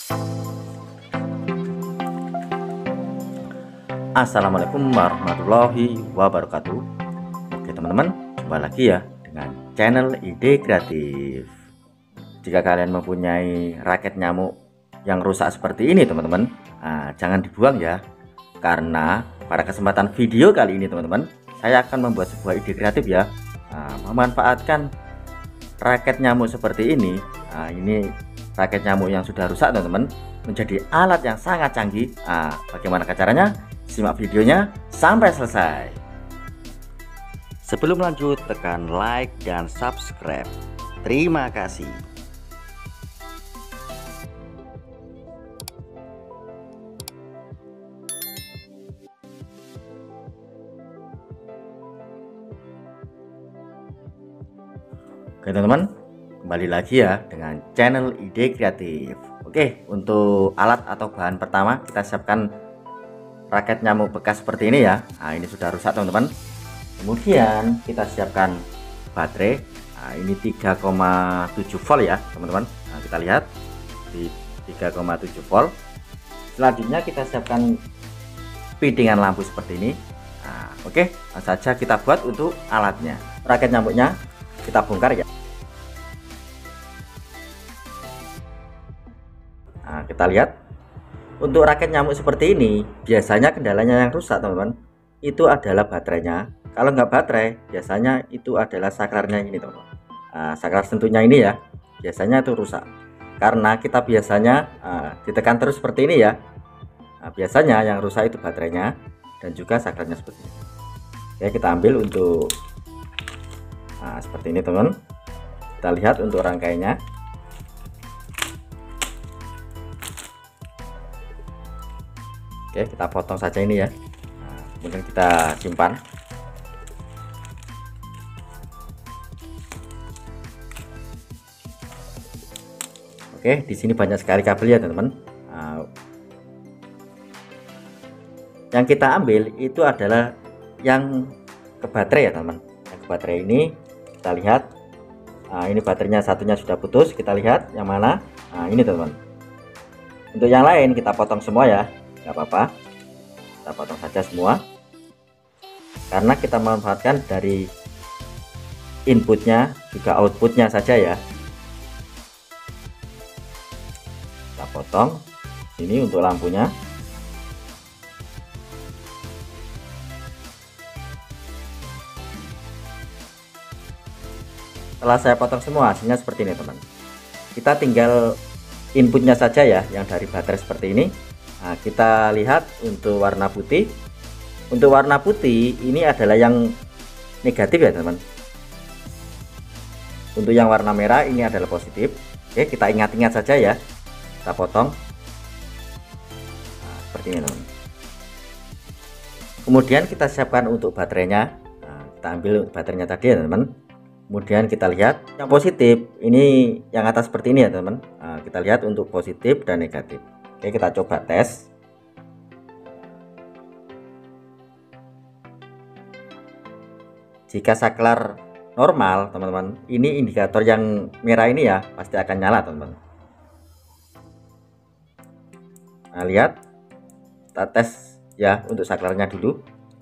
Assalamualaikum warahmatullahi wabarakatuh. Oke teman-teman, jumpa lagi ya dengan channel Ide Kreatif. Jika kalian mempunyai raket nyamuk yang rusak seperti ini teman-teman, jangan dibuang ya. Karena pada kesempatan video kali ini teman-teman, saya akan membuat sebuah ide kreatif ya, memanfaatkan raket nyamuk seperti ini. Ini raket nyamuk yang sudah rusak teman-teman, menjadi alat yang sangat canggih. Bagaimana caranya? Simak videonya sampai selesai. Sebelum lanjut, tekan like dan subscribe. Terima kasih. Oke teman-teman, kembali lagi ya dengan channel Ide Kreatif. Oke, untuk alat atau bahan pertama kita siapkan raket nyamuk bekas seperti ini ya. Ini sudah rusak teman-teman. Kemudian kita siapkan baterai. Ini 3,7 volt ya teman-teman. Kita lihat di 3,7 volt. Selanjutnya kita siapkan pidingan lampu seperti ini. Oke, langsung saja kita buat untuk alatnya. Raket nyamuknya kita bongkar ya. Kita lihat untuk raket nyamuk seperti ini, biasanya kendalanya yang rusak teman-teman itu adalah baterainya. Kalau nggak baterai, biasanya itu adalah saklarnya ini teman-teman. Saklar sentuhnya ini ya, biasanya itu rusak karena kita biasanya ditekan terus seperti ini ya. Biasanya yang rusak itu baterainya dan juga saklarnya seperti ini. Oke, kita ambil untuk seperti ini teman-teman. Kita lihat untuk rangkainya. Oke, kita potong saja ini ya. Kemudian kita simpan. Oke, di sini banyak sekali kabel ya teman-teman. Yang kita ambil itu adalah yang ke baterai ya teman-teman. Yang ke baterai ini kita lihat. Ini baterainya satunya sudah putus. Kita lihat yang mana. Ini teman-teman. Untuk yang lain kita potong semua ya. Nggak apa-apa, kita potong saja semua karena kita memanfaatkan dari inputnya juga outputnya saja ya. Kita potong ini untuk lampunya. Setelah saya potong semua, hasilnya seperti ini teman. Kita tinggal inputnya saja ya, yang dari baterai seperti ini. Kita lihat untuk warna putih. Untuk warna putih ini adalah yang negatif ya teman. Untuk yang warna merah ini adalah positif. Oke, kita ingat-ingat saja ya. Kita potong seperti ini teman. Kemudian kita siapkan untuk baterainya. Kita ambil baterainya tadi ya teman. Kemudian kita lihat yang positif ini yang atas seperti ini ya teman. Kita lihat untuk positif dan negatif. Oke, kita coba tes. Jika saklar normal teman-teman, ini indikator yang merah ini ya pasti akan nyala teman-teman. Lihat, kita tes ya untuk saklarnya dulu.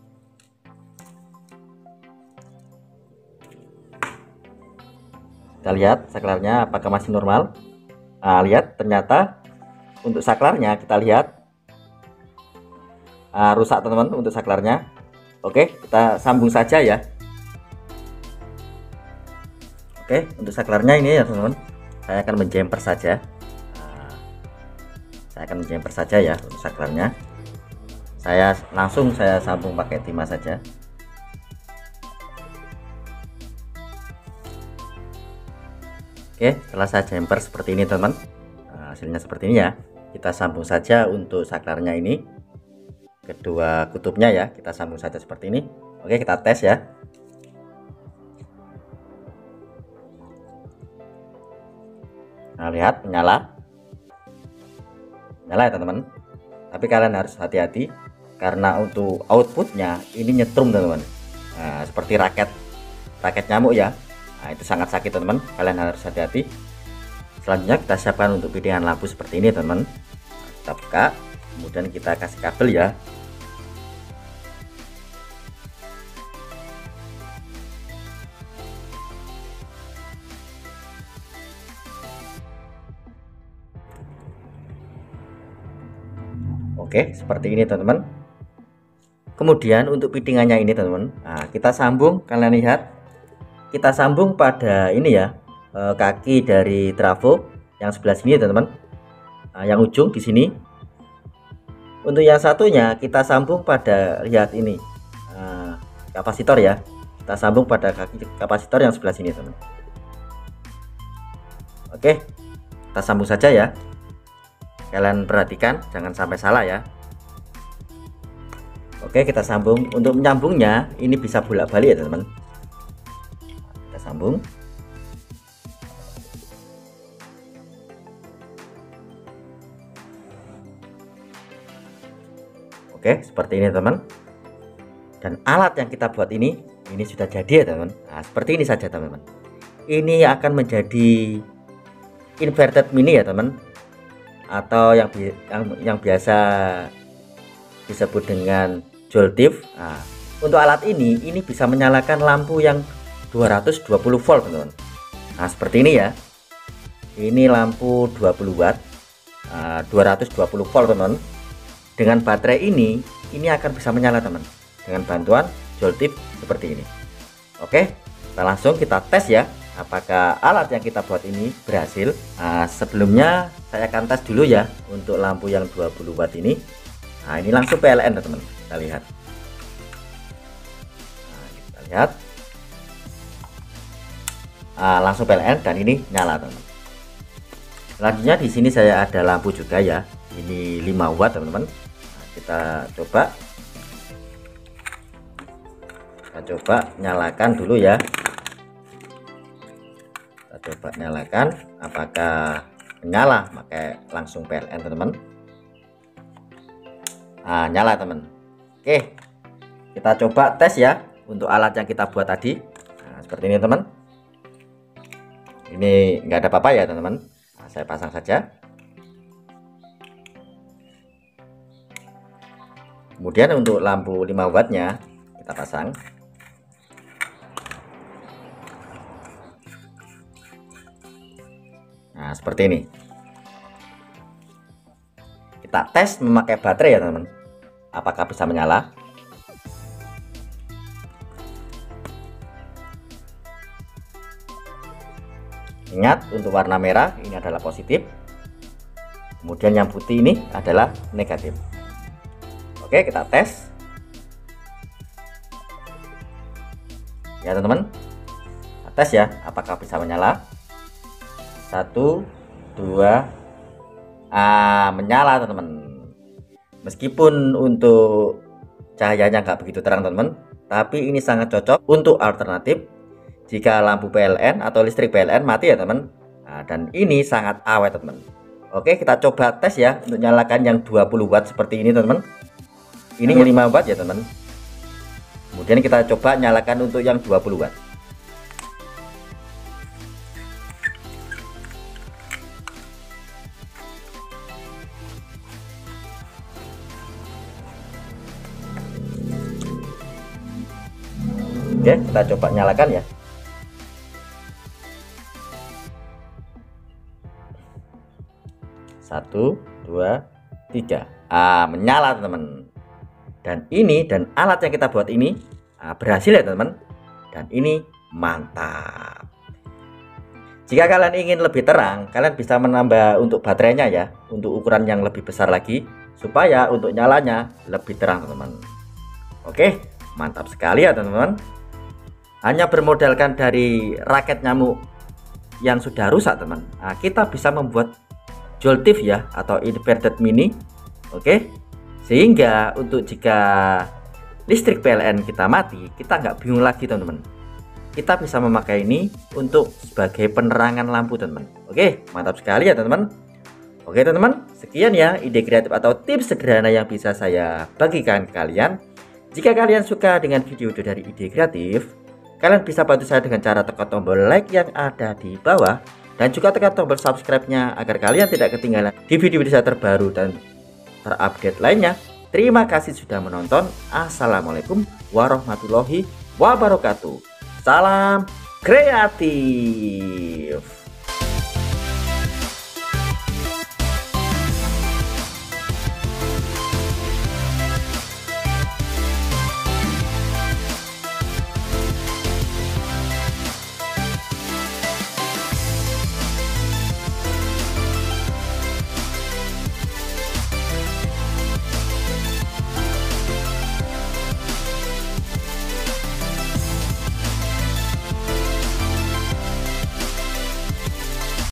Kita lihat saklarnya apakah masih normal. Lihat ternyata untuk saklarnya kita lihat rusak teman-teman untuk saklarnya. Oke, kita sambung saja ya. Oke, untuk saklarnya ini ya teman-teman, saya akan menjemper saja. Saya akan menjemper saja ya untuk saklarnya. Saya sambung pakai timah saja. Oke, setelah saya jemper seperti ini teman-teman, hasilnya seperti ini ya. Kita sambung saja untuk saklarnya ini, kedua kutubnya ya, kita sambung saja seperti ini. Oke, kita tes ya. Lihat menyala ya teman-teman. Tapi kalian harus hati-hati karena untuk outputnya ini nyetrum teman-teman. Seperti raket nyamuk ya. Itu sangat sakit teman-teman, kalian harus hati-hati. Selanjutnya kita siapkan untuk piringan lampu seperti ini teman-teman. Kita buka, kemudian kita kasih kabel ya. Oke, seperti ini teman-teman. Kemudian untuk piringannya ini teman-teman, nah, kita sambung, kalian lihat, kita sambung pada ini ya, kaki dari trafo yang sebelah sini teman-teman. Nah, yang ujung di sini. Untuk yang satunya kita sambung pada, lihat ini, kapasitor ya. Kita sambung pada kaki kapasitor yang sebelah sini teman-teman. Oke, kita sambung saja ya. Kalian perhatikan jangan sampai salah ya. Oke, kita sambung. Untuk menyambungnya ini bisa bolak-balik ya teman-teman. Kita sambung. Oke, seperti ini teman. Dan alat yang kita buat ini sudah jadi ya teman. Nah, seperti ini saja teman-teman. Ini akan menjadi inverted mini ya teman, atau yang biasa disebut dengan joltif. Nah, untuk alat ini bisa menyalakan lampu yang 220 volt teman-teman. Nah, seperti ini ya. Ini lampu 20 watt, 220 volt teman-teman. Dengan baterai ini akan bisa menyala teman, dengan bantuan joltif seperti ini. Oke, kita tes ya, apakah alat yang kita buat ini berhasil. Nah, sebelumnya saya akan tes dulu ya untuk lampu yang 20 watt ini. Nah, ini langsung PLN teman-teman. Kita lihat. Nah, kita lihat. Langsung PLN dan ini nyala teman-teman. Selanjutnya di sini saya ada lampu juga ya. Ini 5 watt teman-teman. Nah, kita coba nyalakan dulu ya. Coba nyalakan, apakah menyala, pakai langsung PLN teman-teman. Nah, nyala teman. Oke, kita coba tes ya untuk alat yang kita buat tadi. Nah, seperti ini teman. Ini enggak ada apa-apa ya teman-teman. Nah, saya pasang saja. Kemudian untuk lampu 5 wattnya kita pasang. Nah, seperti ini. Kita tes memakai baterai ya teman-teman. Apakah bisa menyala? Ingat, untuk warna merah ini adalah positif. Kemudian yang putih ini adalah negatif. Oke, kita tes. Ya teman-teman. Kita tes ya, apakah bisa menyala? 1, 2, menyala teman-teman. Meskipun untuk cahayanya nggak begitu terang teman-teman, tapi ini sangat cocok untuk alternatif jika lampu PLN atau listrik PLN mati ya teman. Nah, dan ini sangat awet teman. Oke, kita coba tes ya untuk nyalakan yang 20 watt seperti ini teman-teman. Ini 5 watt ya teman. Kemudian kita coba nyalakan untuk yang 20 watt. Oke, kita coba nyalakan ya. Satu, 2, 3. Menyala teman-teman. Dan alat yang kita buat ini berhasil ya teman-teman. Dan ini mantap. Jika kalian ingin lebih terang, kalian bisa menambah untuk baterainya ya, untuk ukuran yang lebih besar lagi, supaya untuk nyalanya lebih terang teman-teman. Oke, mantap sekali ya teman-teman. Hanya bermodalkan dari raket nyamuk yang sudah rusak teman, kita bisa membuat joltif ya, atau inverted mini. Oke, sehingga untuk jika listrik PLN kita mati, kita nggak bingung lagi teman-teman. Kita bisa memakai ini untuk sebagai penerangan lampu teman-teman. Oke, mantap sekali ya teman-teman. Oke teman-teman, sekian ya ide kreatif atau tips sederhana yang bisa saya bagikan ke kalian. Jika kalian suka dengan video dari ide kreatif, kalian bisa bantu saya dengan cara tekan tombol like yang ada di bawah. dan juga tekan tombol subscribe-nya agar kalian tidak ketinggalan di video-video saya terbaru dan terupdate lainnya. Terima kasih sudah menonton. Assalamualaikum warahmatullahi wabarakatuh. Salam kreatif.